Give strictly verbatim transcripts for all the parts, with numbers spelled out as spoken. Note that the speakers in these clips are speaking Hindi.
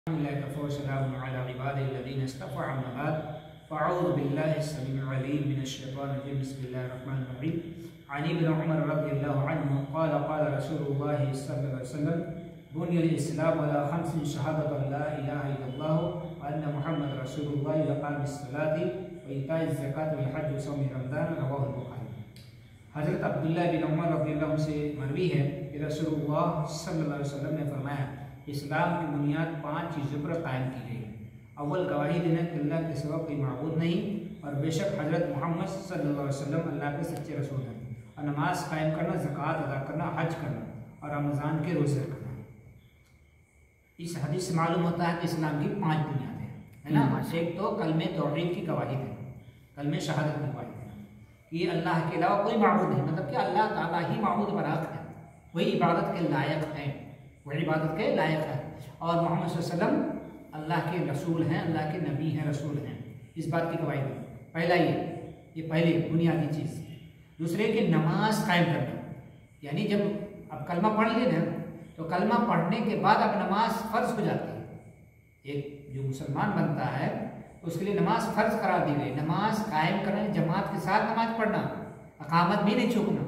हज़रत अब्दुल्लाह बिन उमर रज़ियल्लाहु से मरवी है कि रसूलुल्लाह सल्लल्लाहु अलैहि वसल्लम ने फरमाया, इस्लाम की बुनियाद पाँच चीज़ों पर कायम की गई। अव्वल गवाही देना कि अल्लाह के सिवा कोई माबूद नहीं और बेशक हज़रत मोहम्मद सल्लल्लाहु अलैहि वसल्लम अल्लाह के सच्चे रसूल हैं, और नमाज कायम करना, ज़कात अदा करना, हज करना और रमज़ान के रोज़े रखना। इस हदीस से मालूम होता है कि इस्लाम की पाँच बुनियादें हैं, है ना। एक तो कलमे तौहीद की गवाही देना, कलमे शहादत की गवाही देना कि अल्लाह के अलावा कोई माबूद नहीं, मतलब कि अल्लाह ताला ही माबूद बरात है, वही इबादत के लायक हैं, वही इबादत के लायक है, और मोहम्मद सल्लल्लाहु अलैहि वसल्लम अल्लाह के रसूल हैं, अल्लाह के नबी हैं, रसूल हैं। इस बात की गवाही देना, पहला ये ये पहली बुनियादी चीज़। दूसरे कि नमाज कायम करना, यानी जब अब कलमा पढ़ लिए ना तो कलमा पढ़ने के बाद अब नमाज फ़र्ज हो जाती है। एक जो मुसलमान बनता है उसके लिए नमाज फ़र्ज करार दी गई। नमाज कायम करना, जमात के साथ नमाज पढ़ना, अकामत भी नहीं चूकना।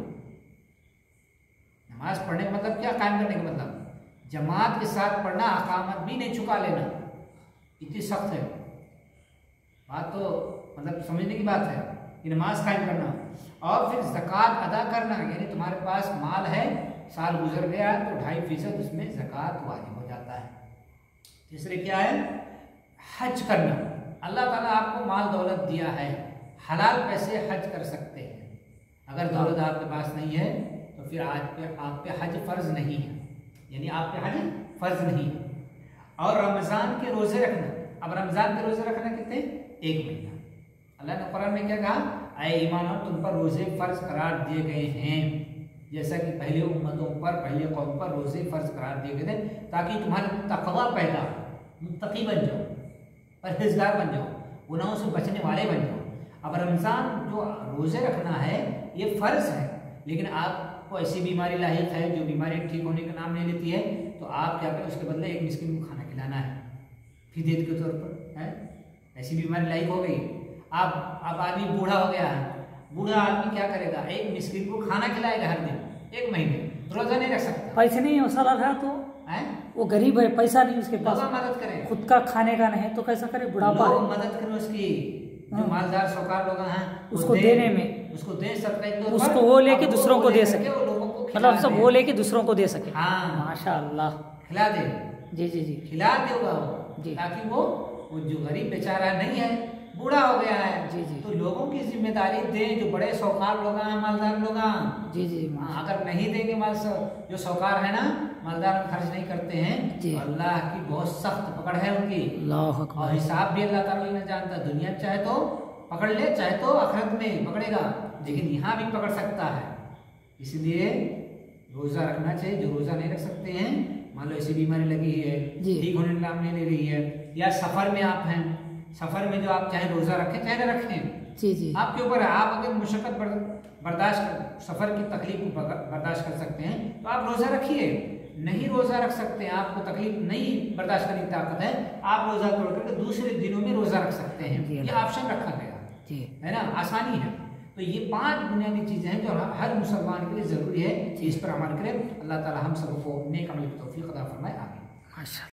नमाज पढ़ने का मतलब क्या, कायम करने का मतलब जमात के साथ पढ़ना, अकामत भी नहीं चुका लेना। इतनी सख्त है बात, तो मतलब समझने की बात है कि नमाज कायम करना। और फिर ज़कात अदा करना, यानी तुम्हारे पास माल है, साल गुजर गया तो ढाई फीसद उसमें ज़कात वाजिब हो जाता है। तीसरे क्या है, हज करना। अल्लाह ताला आपको माल दौलत दिया है, हलाल पैसे हज कर सकते हैं। अगर दौलत आपके पास नहीं है तो फिर आज पे आप पे हज फ़र्ज नहीं है, यानी आप पे हज फ़र्ज नहीं है। और रमज़ान के रोज़े रखना। अब रमज़ान के रोज़े रखना कितने, एक महीना। अल्लाह ने कुरान में क्या कहा, ऐ ईमानों तुम पर रोज़े फ़र्ज करार दिए गए हैं, जैसा कि पहले उम्मतों पर, पहले कौम पर रोज़े फ़र्ज करार दिए गए थे, ताकि तुम्हारे तक़वा पैदा, मुत्तकी बन जाओ, परहेज़गार बन जाओ, गुनाहों से बचने वाले बन जाओ। अब रमज़ान जो रोज़े रखना है ये फ़र्ज़ है, लेकिन आपको ऐसी बीमारी लाहिक है जो बीमारी ठीक होने का नाम नहीं लेती है, तो आप क्या करें, उसके बदले एक मिस्किन को खाना खिलाना है फिदीयत के तौर पर, है। ऐसी बीमारी लाहिक हो गई, आप अब आदमी बूढ़ा हो गया है, बूढ़ा आदमी क्या करेगा, एक मिस्किन को खाना खिलाएगा हर दिन, एक महीने, रोज़ा नहीं रख सकता। पैसे नहीं है साला था तो है, वो गरीब है, पैसा नहीं उसके पास, मदद करें, खुद का खाने का नहीं तो कैसा करे, बुढ़ापा है, मदद करें उसकी। जो मालदार सौकार लोग हैं उसको देने में, उसको दे सकते, उसको वो लेके दूसरों को दे सके, मतलब सब वो लेके दूसरों को दे सके। हाँ माशाअल्लाह, खिला दे, जी जी जी खिला देगा वो, ताकि वो वो जो गरीब बेचारा नहीं है, बूढ़ा हो गया है, जी जी, तो लोगों की जिम्मेदारी दें, जो बड़े सौकार लोग हैं, मालदार लोग हैं, जी जी। अगर नहीं देंगे माल, जो सौकार है ना, मालदार खर्च नहीं करते हैं, अल्लाह की बहुत सख्त पकड़ है उनकी, और हिसाब भी अल्लाह ताला नहीं जानता। दुनिया चाहे तो पकड़ ले, चाहे तो आखिरत में पकड़ेगा, लेकिन यहाँ भी पकड़ सकता है। इसलिए रोज़ा रखना चाहिए। जो रोज़ा नहीं रख सकते हैं, मान लो ऐसी बीमारी लगी है, ठीक होने का नाम नहीं ले रही है, या सफ़र में आप हैं, सफ़र में जो आप चाहे रोज़ा रखें चाहे न रखें, जी जी, आपके ऊपर है। आप अगर मुशक्क़त बर्दाश्त कर, सफ़र की तकलीफ को बर्दाश्त कर सकते हैं तो आप रोज़ा रखिए। नहीं रोज़ा रख सकते हैं, आपको तकलीफ नहीं बर्दाश्त करने की ताकत है, आप रोज़ा तोड़ करके दूसरे दिनों में रोज़ा रख सकते हैं। ये ऑप्शन रखा गया है ना, आसानी है। तो ये पांच बुनियादी चीज़ें हैं जो हर मुसलमान के लिए ज़रूरी है कि इस पर अमल करें। अल्लाह ताला हम सबको नेक अमल की तौफीक अता फरमाए, आमीन।